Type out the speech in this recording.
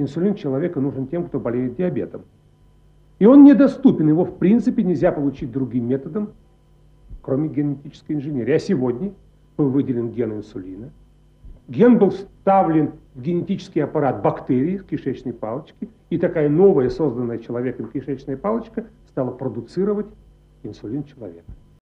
Инсулин человека нужен тем, кто болеет диабетом. И он недоступен, его в принципе нельзя получить другим методом, кроме генетической инженерии. А сегодня был выделен ген инсулина. Ген был вставлен в генетический аппарат бактерий с кишечной палочки, и такая новая, созданная человеком кишечная палочка стала продуцировать инсулин человека.